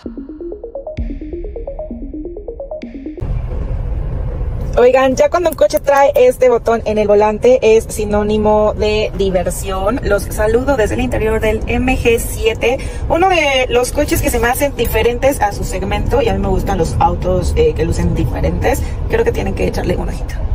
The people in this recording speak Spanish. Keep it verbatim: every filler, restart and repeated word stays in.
Oigan, ya cuando un coche trae este botón en el volante es sinónimo de diversión. Los saludo desde el interior del M G siete, uno de los coches que se me hacen diferentes a su segmento, y a mí me gustan los autos eh, que lucen diferentes. Creo que tienen que echarle un ojito.